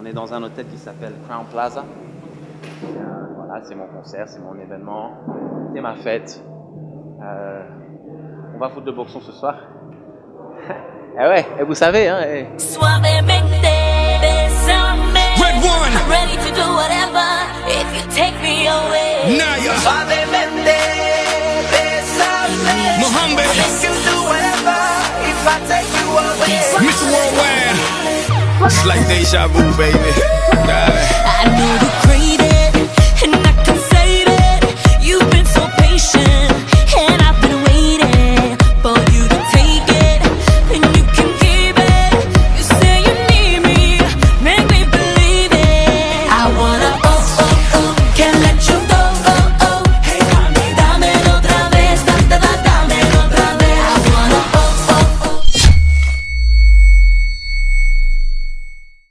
On est dans un hôtel qui s'appelle Crown Plaza. Voilà, c'est mon concert, c'est mon événement, c'est ma fête. On va foutre le boxon ce soir. Eh ouais, et vous savez, hein. Eh. Red one. I'm ready to do whatever if you take me away. Naya. Mohombi. If you do whatever if I take you away. Mr. Worldwide. It's like deja vu, baby. I know the greatest.